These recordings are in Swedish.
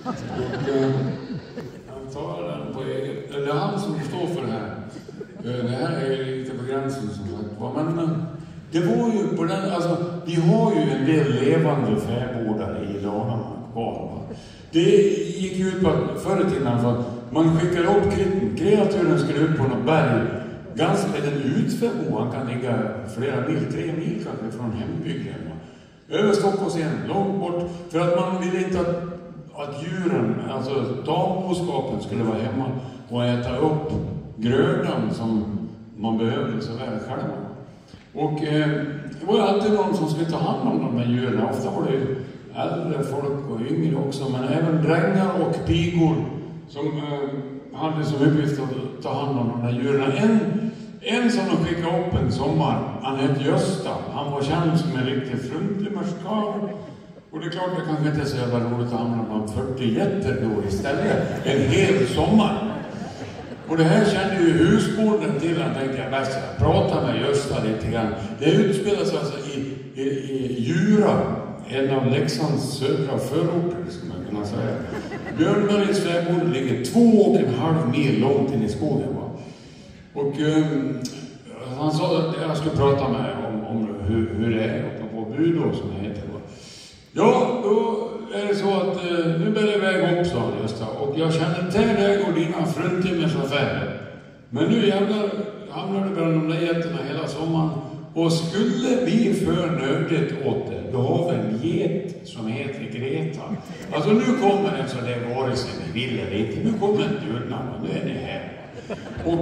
Han tar den på eget... Det är han som står för det här. Det här är lite på gränsen som sagt. Men det var ju på den... Alltså, vi har ju en del levande fäbodar i Dalarna kvar. Det gick ju ut på att förr i tiden för man skickade upp kreaturen skulle ut på något berg. Ganska med en utfäbo. Han kan ligga flera mil, 3 mil kanske från hembygden. Över Stockholm sen, långt bort. För att man ville inte att djuren, alltså tamboskapen skulle vara hemma och äta upp grödan som man behövde så väl själva. Och det var ju alltid någon som skulle ta hand om de här djuren. Ofta var det ju äldre folk och yngre också, men även drängar och pigor som hade som uppgift att ta hand om de här djuren. En som de skickade upp en sommar, han hette Gösta. Han var känd som en riktig fruntimmerskar. Och det är klart, det kanske inte är så jävla roligt att hamna bland 40 jätter då istället. En hel sommar. Och det här kände ju husbonden till. Han tänkte jag bäst prata med Gösta lite grann. Det utspelas alltså i Djura. En av Leksands södra förorter, skulle man kunna säga. Björnbergs fäbod ligger 2,5 mil långt in i skogen. Va? Och han sa att jag skulle prata med om hur det är på Budå som det heter. Va? Ja, då är det så att nu bär det iväg upp, sa Gösta. Och jag känner till dig och dina fruntimmers affärer. Men nu jävlar hamnar du bland de där jätterna hela sommaren. Och skulle vi för nödigt åt det, då har vi en get som heter Greta. Alltså nu kommer en sån där vare sig ni vill eller inte. Nu kommer en djurnamn och nu är ni här. Och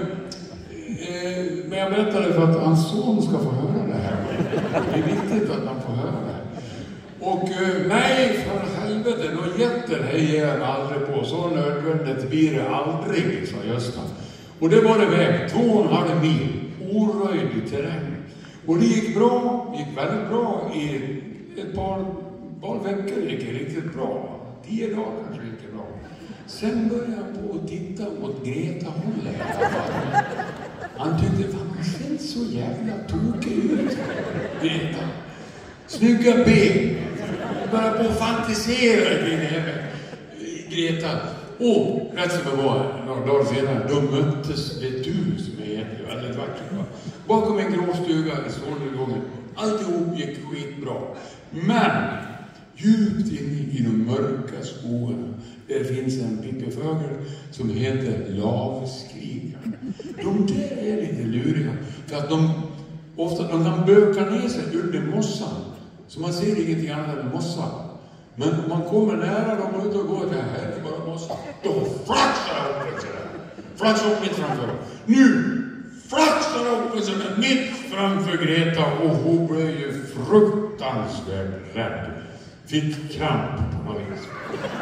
men jag berättade för att hans son ska få höra det här. Det är viktigt att han får höra det här. Och nej, för helvete, då jätter hejar han aldrig på. Så nödvändigt blir det aldrig, sa Gösta. Och det var det väg, 2,5 mil, oröjd terräng. Och det gick bra, gick väldigt bra i ett par veckor, gick det riktigt bra. 10 dagar kanske gick det bra. Sen började jag på att titta mot Greta-hållet. Han tyckte, fan, han ser så jävla tokig ut, Greta. Snygga ben. Jag började på att fantisera kring henne, Greta. Och rätt som det var några dagar senare, då möttes ett hus som är väldigt vackert. Va? Bakom en grå stuga i solnedgången. Alltihop gick skitbra. Men djupt inne i de mörka skogarna, där finns en pippefågel som heter lavskrikaren. De där är lite luriga. För att de kan böka ner sig under mossan. Så man ser ingenting annat än mossa. Men om man kommer nära dem och ut och går, det här är bara mossa. Då flaxar upp sådär. Flaxar upp mitt framför. Nu flaxar upp sådär mitt framför Greta. Och hon blev ju fruktansvärt rädd. Fick kramp på något vis.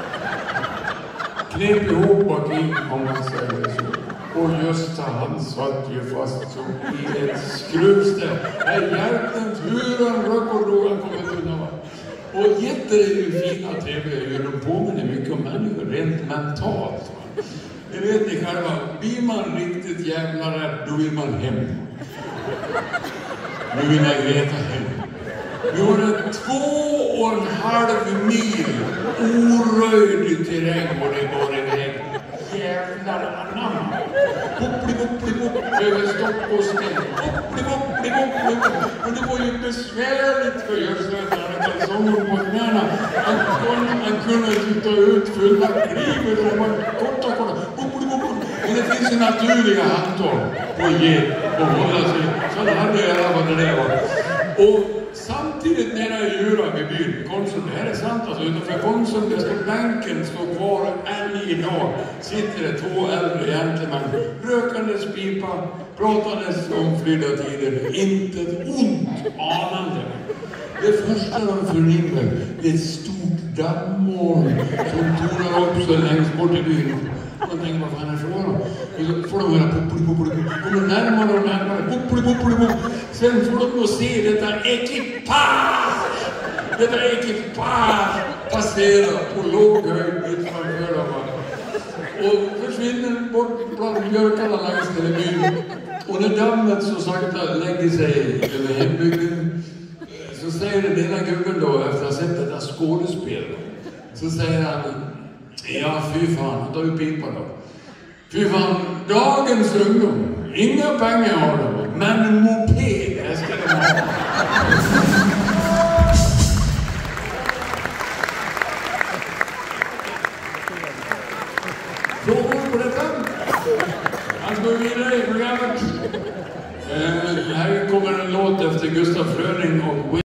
Knep ihop bak in, om man säger så. Och just han satt ju fast som i ett skruvställ. Här hjälpte en hur han röck och drog han kommit undan. Och jätter är ju fina trevliga. De påminner mycket om människor rent mentalt. Det vet ni själva. Blir man riktigt jävla rädd, då vill man hem. Nu vill jag Greta hem. Vi har en 2,5 mil oröjd terräng och det var en väg. Jävlar anamma. Hoppli, över Stockholmsstället. Hoppli. Och det var ju besvärligt för Gösta att han kalsonger på knäna. Han kunde inte ta ut fulla klivet. Det var korta. Hoppli. Och det finns en naturliga handtag på att ge och hålla sig. Så det hade jag alla vad det var. Och samtidigt nere i Djura vid byn, Carlsson, det här är sant alltså, utanför Carlsson, där ska bänken stå kvar än idag, sitter det 2 äldre gentlemän, rökandes pipa, pratandes om flydda tider, inte ett ont anande. Det första de förnimmer är ett stort dammoln som tonar upp så längst bort i byn. De tänker, vad fan är det för dem? Så får de höra poppli. Kommer närmare. Poppli. Sen får de då se detta ekipage passera på låg höjd utanför dem. Och försvinner bort bland björkarna längs den byn. Och när dammet så sakta lägger sig över hembygden, så säger den ena gubben då, efter att ha sett detta skådespel, så säger han, Ja, fy fan, han tar ju pipa då. Fy fan, dagens ungdom, inga pengar har de, men moped, det ska de ha. Frågor på detta? Han går vidare i programmet. Här kommer en låt efter Gustaf Fröning och